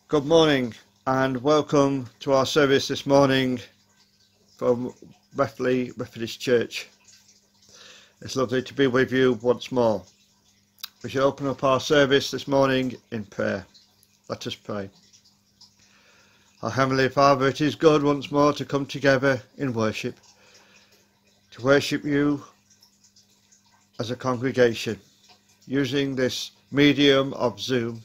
Good morning and welcome to our service this morning from Wethley Methodist Church. It's lovely to be with you once more. We shall open up our service this morning in prayer. Let us pray. Our Heavenly Father, it is good once more to come together in worship, to worship you as a congregation, using this medium of Zoom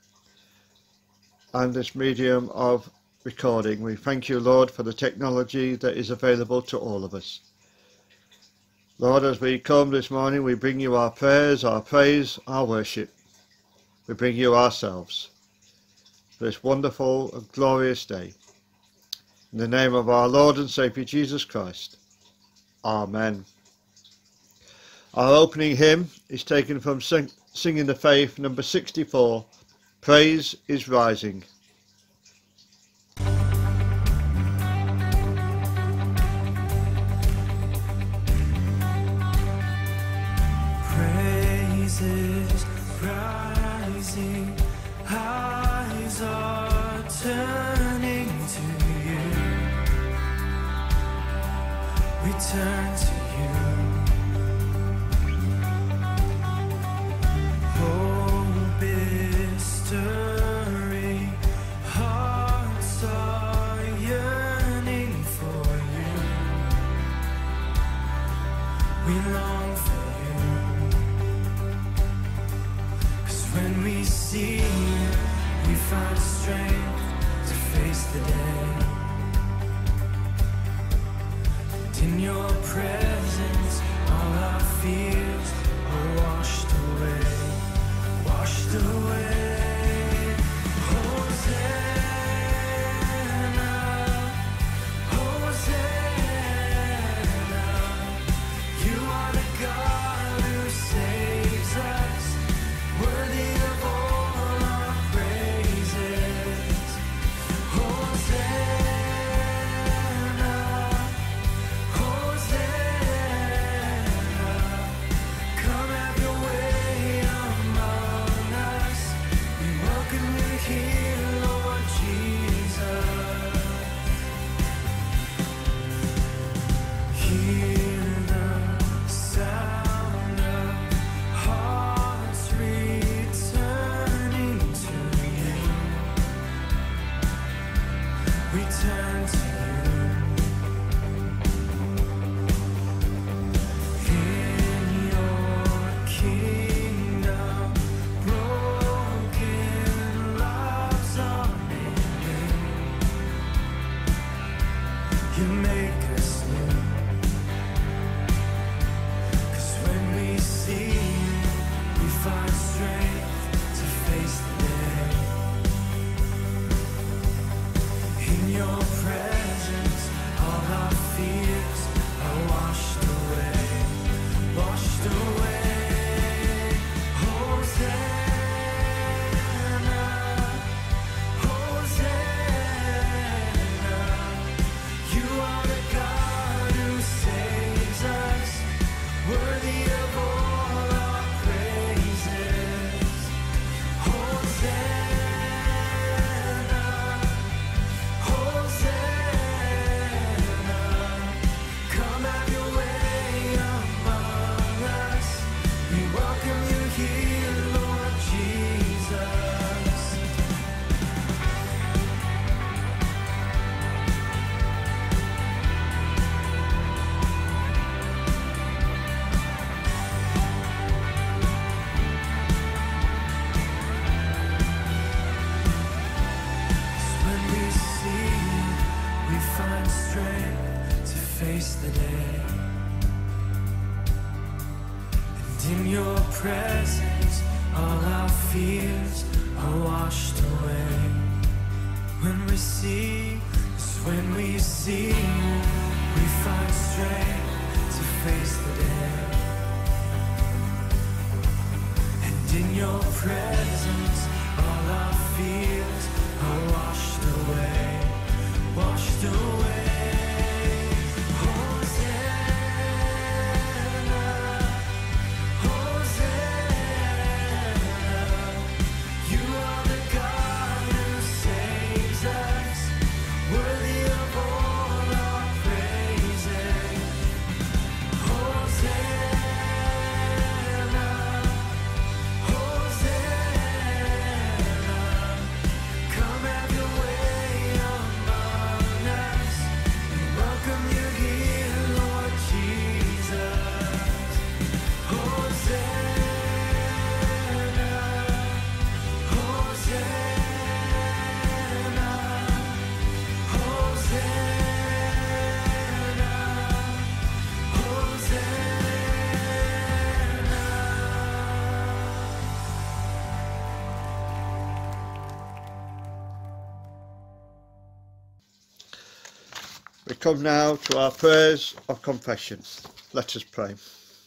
and this medium of recording. We thank you, Lord, for the technology that is available to all of us. Lord, as we come this morning, we bring you our prayers, our praise, our worship. We bring you ourselves for this wonderful and glorious day. In the name of our Lord and Saviour Jesus Christ. Amen. Our opening hymn is taken from Singing the Faith, number 64, Praise is Rising. Praise is rising, eyes are turning to you. We turn to you. Hope is stirring, hearts are yearning for you. We long for you, 'cause when we see you, we find strength to face the day. And in your presence, all our fears are washed away, washed away. Hosanna, Hosanna, you are the God who saves us, worthy of all our praises. Hosanna, Hosanna, come have your way among us. We welcome you here, Lord Jesus. Hear the sound of hearts returning to you. We turn to you. In your kingdom, broken lives are made new. You make us new. 'Cause when we see you, we find strength to face the day. In your presence, all our fears are washed away, washed away. Hosanna, Hosanna, you are the God who saves us, worthy of all our praises. Hosanna, Hosanna, come have your way among us. We welcome you here, Lord Jesus. When we see you, we find strength to face the day. And in your presence, all our fears are washed away. When we see you, we find strength to face the day. And in your presence, all our fears are washed away, washed away. Hosanna, Hosanna, you are the God who saves. We come now to our prayers of confession. Let us pray.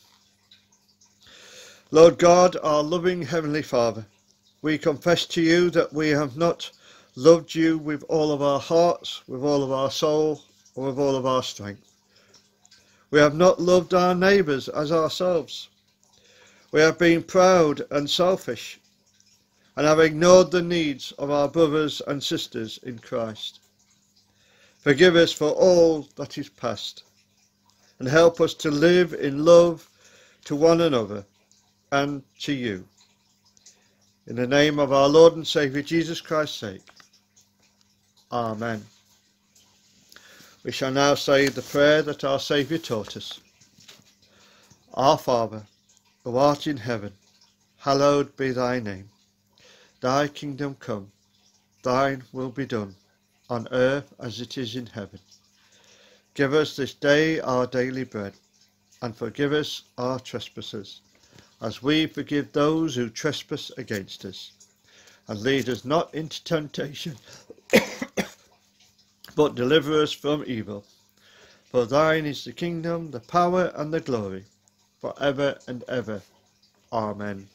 Lord God, our loving Heavenly Father, we confess to you that we have not loved you with all of our hearts, with all of our soul, or with all of our strength. We have not loved our neighbours as ourselves. We have been proud and selfish, and have ignored the needs of our brothers and sisters in Christ. Forgive us for all that is past, and help us to live in love to one another and to you. In the name of our Lord and Saviour Jesus Christ's sake. Amen. We shall now say the prayer that our Saviour taught us. Our Father, who art in heaven, hallowed be thy name. Thy kingdom come, thine will be done, on earth as it is in heaven. Give us this day our daily bread, and forgive us our trespasses, as we forgive those who trespass against us. And lead us not into temptation, but deliver us from evil. For thine is the kingdom, the power, and the glory, for ever and ever. Amen.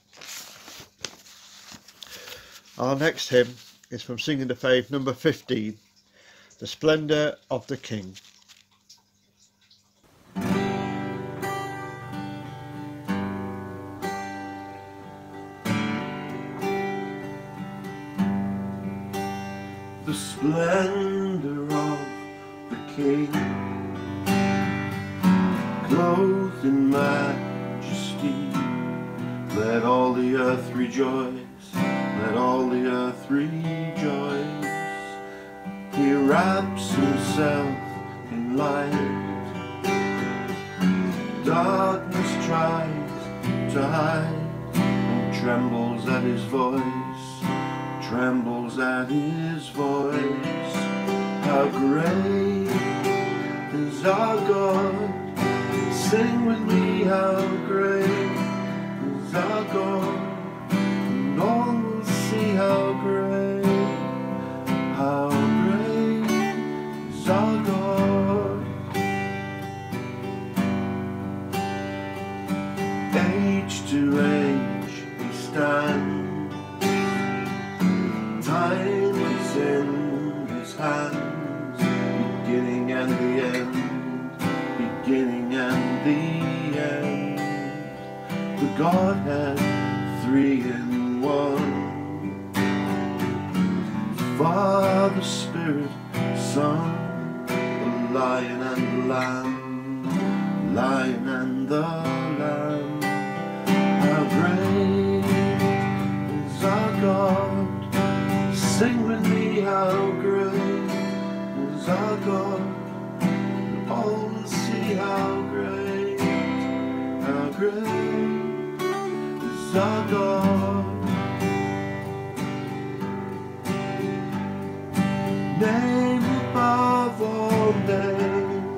Our next hymn is from Singing the Faith, number 15, The Splendour of the King. The splendor of the King, clothed in majesty, let all the earth rejoice, let all the earth rejoice. He wraps himself in light, darkness tries to hide, and trembles at his voice, trembles at his voice. How great is our God, sing with me, how great is our God, and all will see how great is our God. Age to age we stand, time is in his hands, beginning and the end, beginning and the end. The Godhead, three in one, Father, Spirit, Son, the Lion and the Lamb, Lion and the Lamb. How great is our God, sing with me, how great is our God, and all will see how great is our God. Name above all names,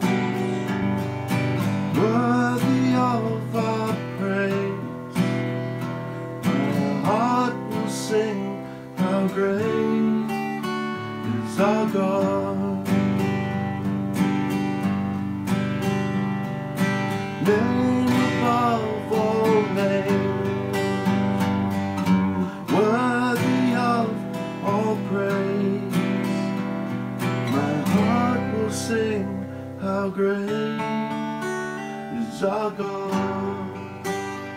worthy of our praise. My heart will sing how great is our God. Name above all names, worthy of all praise. My heart will sing how great is our God.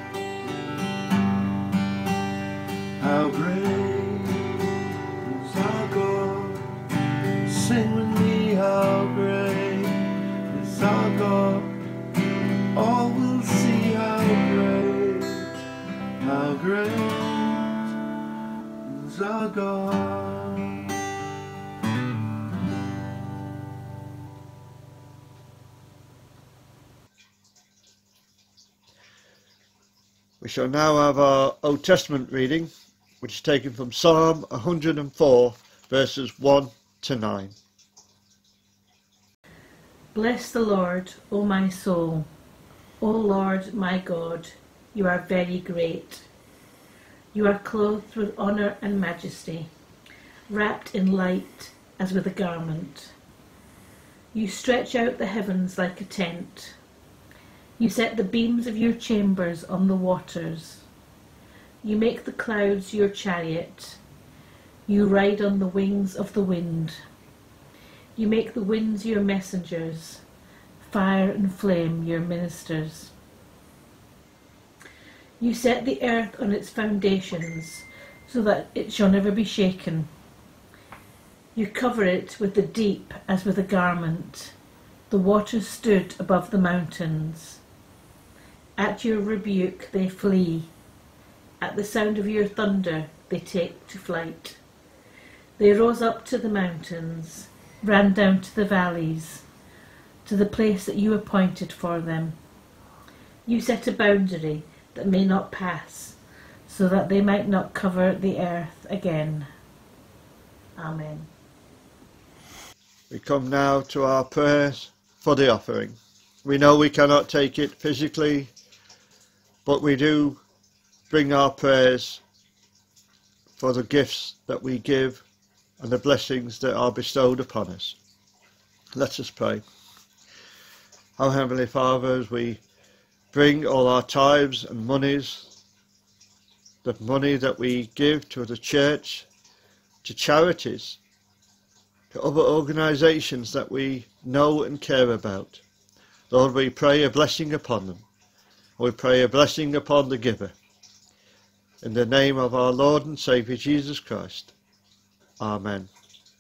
How great is our God, sing with me, how great is our God. All will see how great is our God. We shall now have our Old Testament reading, which is taken from Psalm 104, verses 1 to 9. Bless the Lord, O my soul. O Lord, my God, you are very great. You are clothed with honour and majesty, wrapped in light as with a garment. You stretch out the heavens like a tent. You set the beams of your chambers on the waters. You make the clouds your chariot. You ride on the wings of the wind. You make the winds your messengers, fire and flame your ministers. You set the earth on its foundations, so that it shall never be shaken. You cover it with the deep as with a garment. The waters stood above the mountains. At your rebuke they flee. At the sound of your thunder they take to flight. They rose up to the mountains, ran down to the valleys, to the place that you appointed for them. You set a boundary that may not pass, so that they might not cover the earth again. Amen. We come now to our prayers for the offering. We know we cannot take it physically, but we do bring our prayers for the gifts that we give and the blessings that are bestowed upon us. Let us pray. Our Heavenly Father, as we bring all our tithes and monies, the money that we give to the church, to charities, to other organisations that we know and care about, Lord, we pray a blessing upon them. We pray a blessing upon the giver. In the name of our Lord and Saviour Jesus Christ. Amen.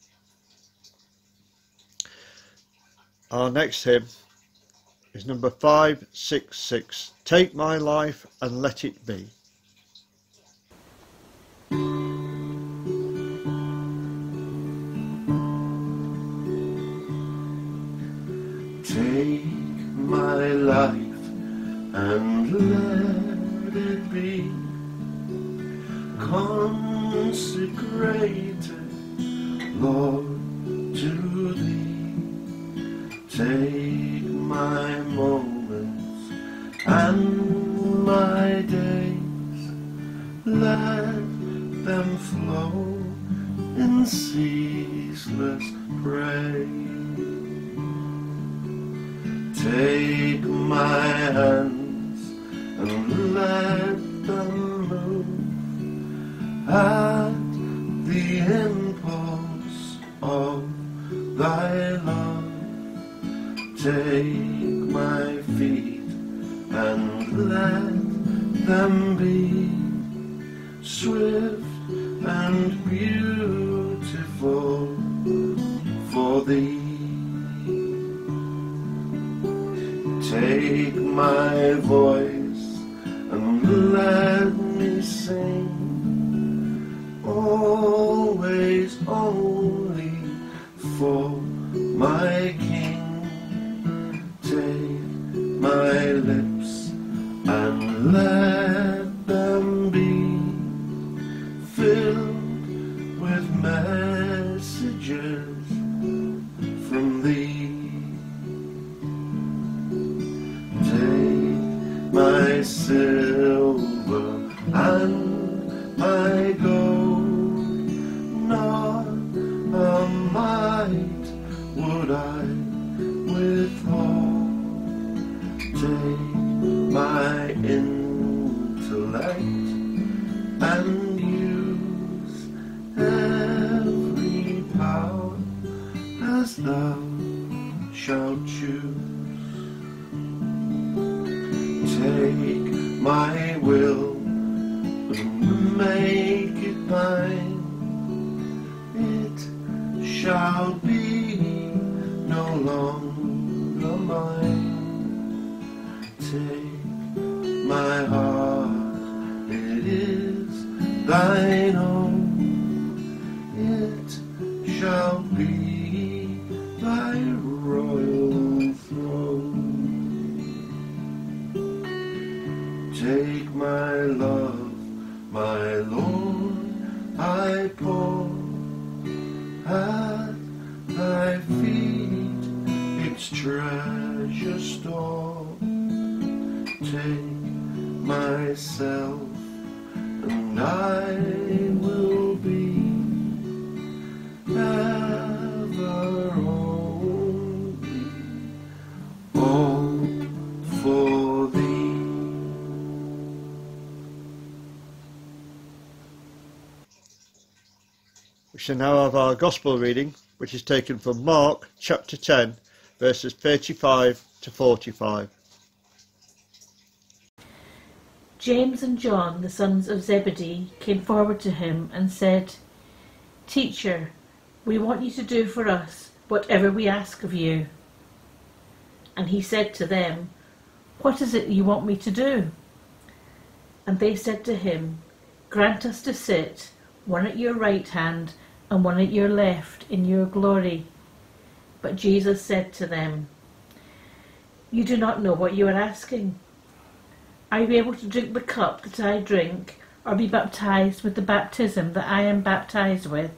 Our next hymn is number 566. Take my life and let it be. Take my life and let it be consecrated, Lord, to Thee. Take my moments and my days, let them flow in ceaseless praise. Take my hands and let them move at the impulse of Thy love. Take my feet and let them be swift and beautiful for Thee. Take my voice and let me sing, always only for my King. Take my lips and let them be filled with messages from Thee. Take my silver and my gold, not a mite would I withhold. Take my intellect and use every power as Thou shalt choose. Take my will and make it Thine. It shall be no longer mine. Take my heart, it is Thine own. It shall be Thy royal throne. Take my love, my Lord, I pour at Thy feet its treasure store. Take myself and I will be ever only shall now have our Gospel reading, which is taken from Mark chapter 10, verses 35 to 45. James and John, the sons of Zebedee, came forward to him and said, "Teacher, we want you to do for us whatever we ask of you." And he said to them, "What is it you want me to do?" And they said to him, "Grant us to sit, one at your right hand and one at your left, in your glory." But Jesus said to them, "You do not know what you are asking. Are you able to drink the cup that I drink, or be baptized with the baptism that I am baptized with?"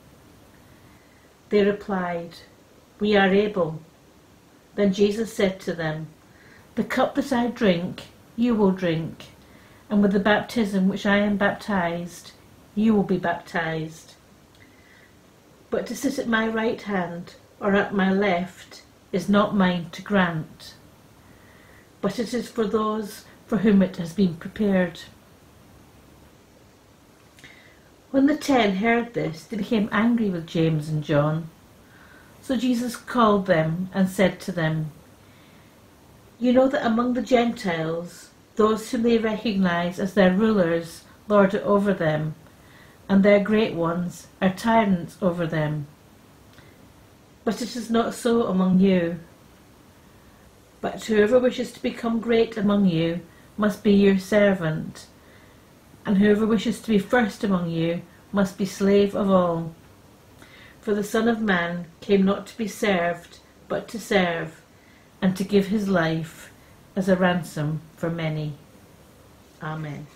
They replied, "We are able." Then Jesus said to them, "The cup that I drink, you will drink, and with the baptism which I am baptized, you will be baptized. But to sit at my right hand or at my left is not mine to grant, but it is for those for whom it has been prepared." When the 10 heard this, they became angry with James and John. So Jesus called them and said to them, "You know that among the Gentiles, those whom they recognize as their rulers lord it over them, and their great ones are tyrants over them. But it is not so among you. But whoever wishes to become great among you must be your servant, and whoever wishes to be first among you must be slave of all. For the Son of Man came not to be served, but to serve, and to give his life as a ransom for many." Amen.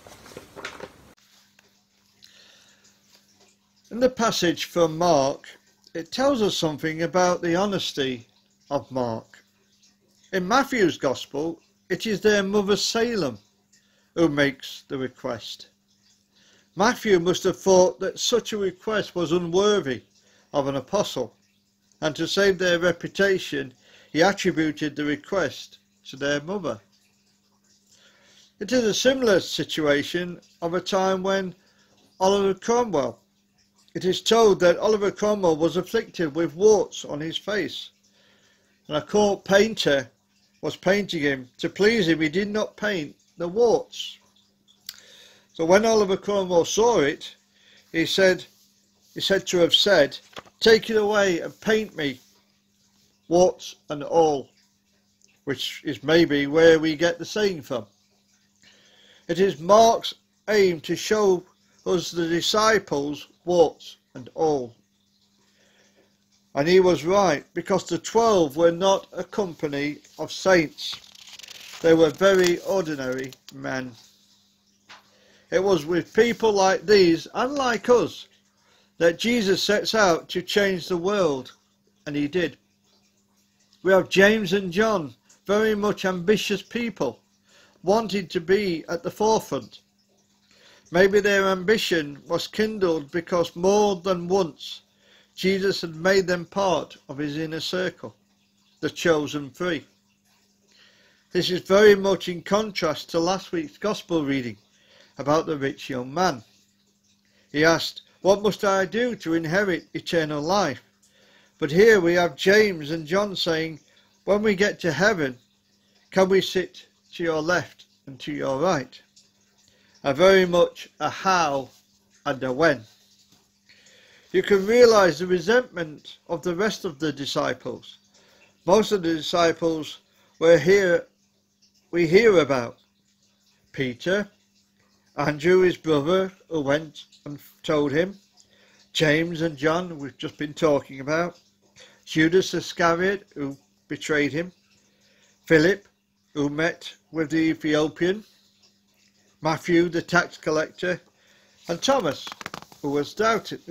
In the passage from Mark, it tells us something about the honesty of Mark. In Matthew's Gospel, it is their mother Salem who makes the request. Matthew must have thought that such a request was unworthy of an apostle, and to save their reputation, he attributed the request to their mother. It is a similar situation of a time when Oliver Cromwell. It is told that Oliver Cromwell was afflicted with warts on his face, and a court painter was painting him. To please him, he did not paint the warts. So when Oliver Cromwell saw it, he said to have said, "Take it away and paint me, warts and all," which is maybe where we get the saying from. It is Mark's aim to show us the disciples warts and all. And he was right, because the 12 were not a company of saints. They were very ordinary men. It was with people like these, and like us, that Jesus sets out to change the world, and he did. We have James and John, very much ambitious people, wanting to be at the forefront. Maybe their ambition was kindled because more than once Jesus had made them part of his inner circle, the chosen three. This is very much in contrast to last week's Gospel reading about the rich young man. He asked, "What must I do to inherit eternal life?" But here we have James and John saying, when we get to heaven, can we sit to your left and to your right? Very much a how and a when. You can realise the resentment of the rest of the disciples. Most of the disciples we hear about. Peter, Andrew, his brother, who went and told him, James and John, we've just been talking about, Judas Iscariot, who betrayed him, Philip, who met with the Ethiopian, Matthew, the tax collector, and Thomas, who doubted.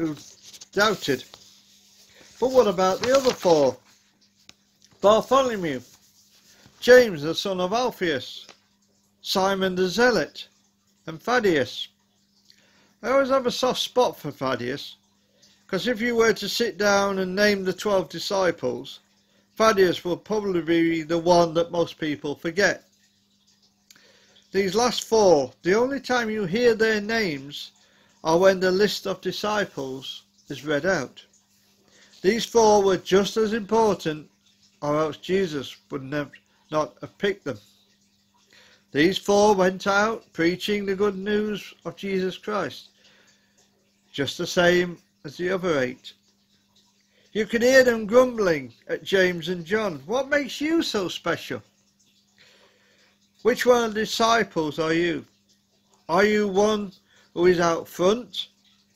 But what about the other four? Bartholomew, James the son of Alphaeus, Simon the Zealot, and Thaddeus. I always have a soft spot for Thaddeus, because if you were to sit down and name the 12 disciples, Thaddeus will probably be the one that most people forget. These last four, the only time you hear their names are when the list of disciples is read out. These 4 were just as important, or else Jesus would not have picked them. These 4 went out preaching the good news of Jesus Christ, just the same as the other 8. You can hear them grumbling at James and John. What makes you so special? Which one of the disciples are you? Are you one who is out front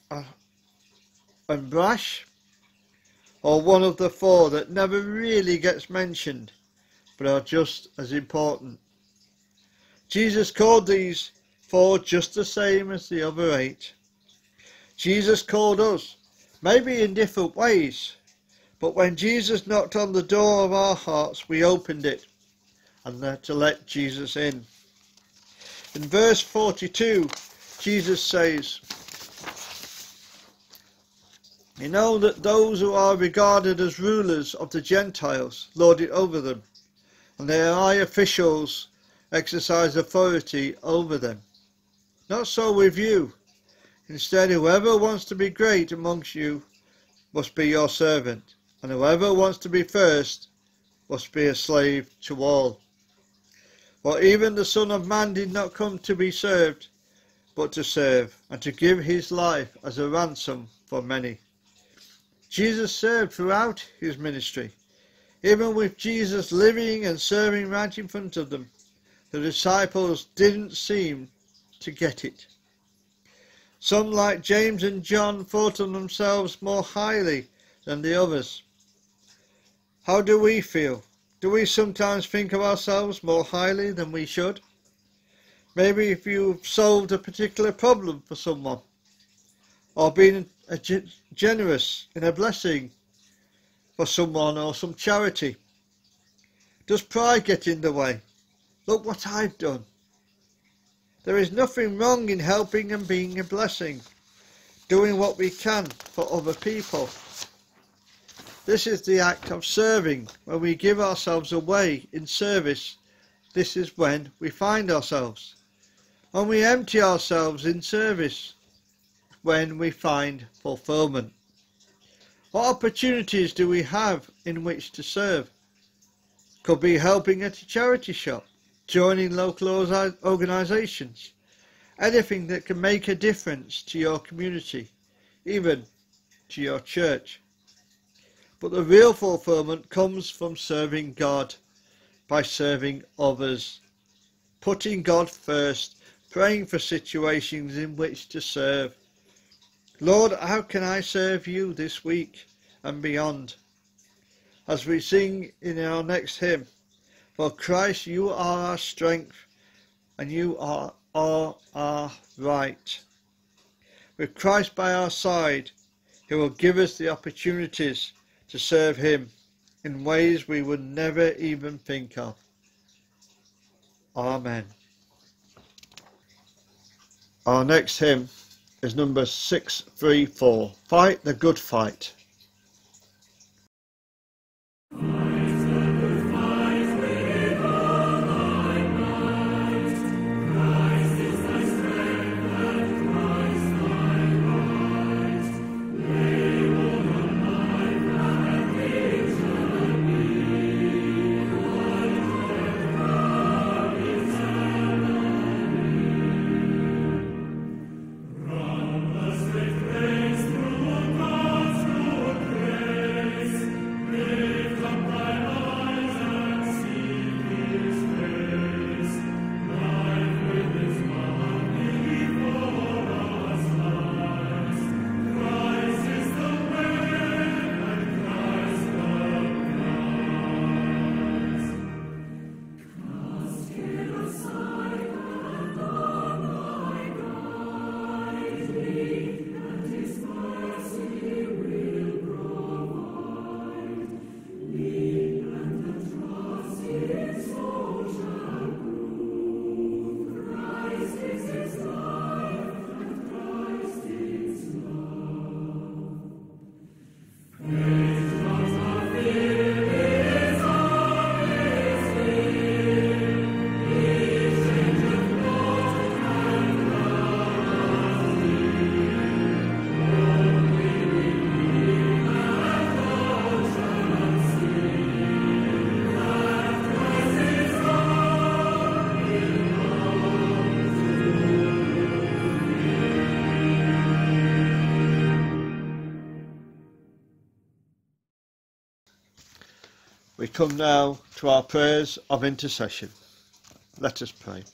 and brash, or one of the 4 that never really gets mentioned but are just as important? Jesus called these 4 just the same as the other 8. Jesus called us, maybe in different ways, but when Jesus knocked on the door of our hearts, we opened it and had to let Jesus in. In verse 42, Jesus says, "You know that those who are regarded as rulers of the Gentiles lord it over them, and their high officials exercise authority over them. Not so with you. Instead, whoever wants to be great amongst you must be your servant, and whoever wants to be first must be a slave to all. For even the Son of Man did not come to be served, but to serve, and to give his life as a ransom for many." Jesus served throughout his ministry. Even with Jesus living and serving right in front of them, the disciples didn't seem to get it. Some, like James and John, thought of themselves more highly than the others. How do we feel? Do we sometimes think of ourselves more highly than we should? Maybe if you've solved a particular problem for someone, or been generous in a blessing for someone or some charity. Does pride get in the way? Look what I've done. There is nothing wrong in helping and being a blessing, doing what we can for other people. This is the act of serving. When we give ourselves away in service, this is when we find ourselves. When we empty ourselves in service, when we find fulfillment. What opportunities do we have in which to serve? Could be helping at a charity shop, joining local organisations, anything that can make a difference to your community, even to your church. But the real fulfillment comes from serving God, by serving others, putting God first, praying for situations in which to serve. Lord, how can I serve you this week and beyond? As we sing in our next hymn, "For Christ, you are our strength, and you are all our right." With Christ by our side, he will give us the opportunities to serve him in ways we would never even think of. Amen. Our next hymn is number 634, "Fight the Good Fight." We come now to our prayers of intercession. Let us pray.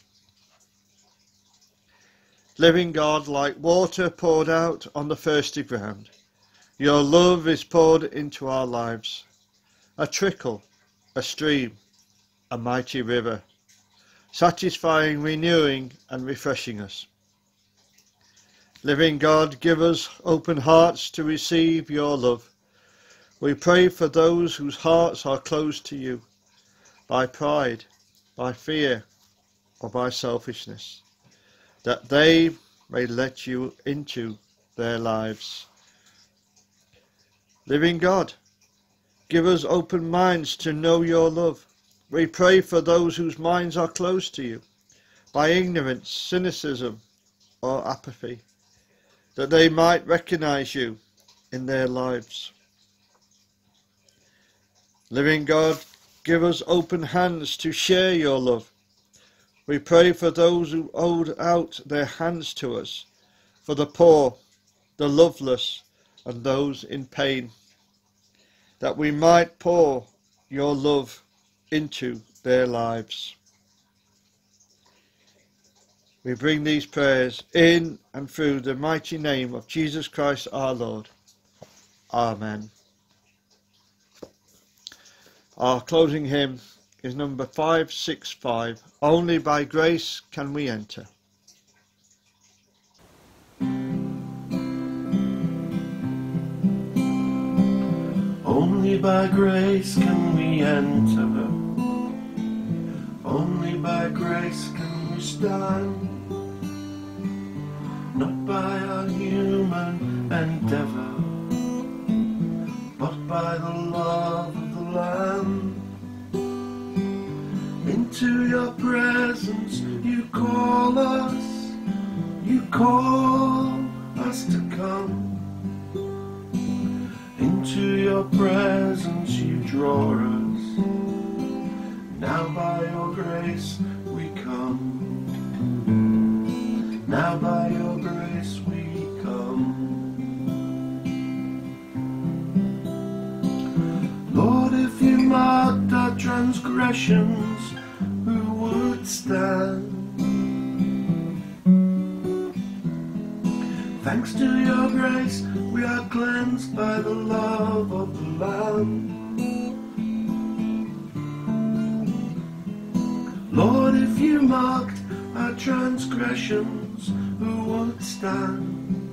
Living God, like water poured out on the thirsty ground, your love is poured into our lives. A trickle, a stream, a mighty river, satisfying, renewing and refreshing us. Living God, give us open hearts to receive your love. We pray for those whose hearts are closed to you, by pride, by fear, or by selfishness, that they may let you into their lives. Living God, give us open minds to know your love. We pray for those whose minds are closed to you, by ignorance, cynicism, or apathy, that they might recognize you in their lives. Living God, give us open hands to share your love. We pray for those who hold out their hands to us, for the poor, the loveless, and those in pain, that we might pour your love into their lives. We bring these prayers in and through the mighty name of Jesus Christ our Lord. Amen. Our closing hymn is number 565, Only by Grace Can We Enter. Only by grace can we enter, only by grace can we stand, not by our human endeavour, but by the love of the Lamb. Into your presence you call us to come. Into your presence you draw us. Now by your grace we come. Now by your grace we come. Lord, if you marked our transgressions, who would stand? Thanks to your grace, we are cleansed by the love of the Lamb. Lord, if you marked our transgressions, who would stand?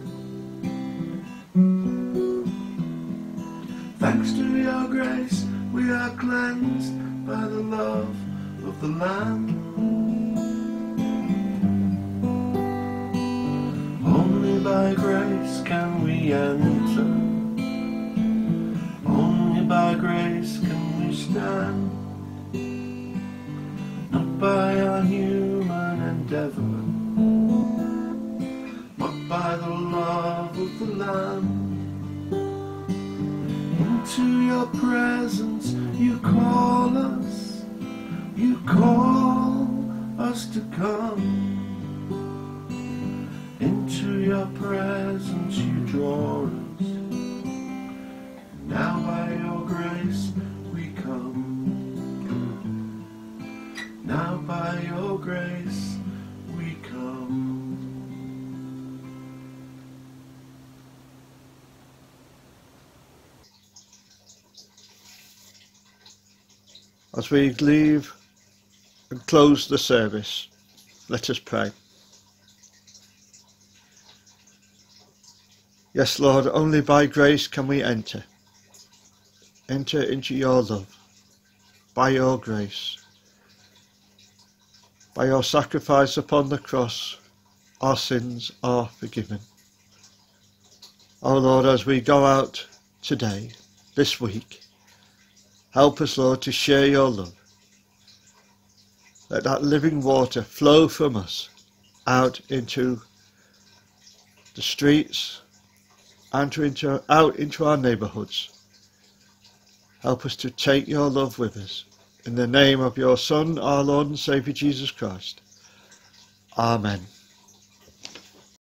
Thanks to your grace, we are cleansed by the love of the Lamb. Only by grace can we enter, only by grace can we stand, not by our human endeavour, but by the love of the Lamb. Into your presence you call us to come. Into your presence you draw us. Now by your grace we come. Now by your grace we come. As we leave and close the service, let us pray. Yes, Lord, only by grace can we enter into your love, by your grace. By your sacrifice upon the cross, our sins are forgiven. Oh Lord, as we go out today, this week, help us, Lord, to share your love. Let that living water flow from us out into the streets and out into our neighbourhoods. Help us to take your love with us. In the name of your Son, our Lord and Saviour Jesus Christ. Amen.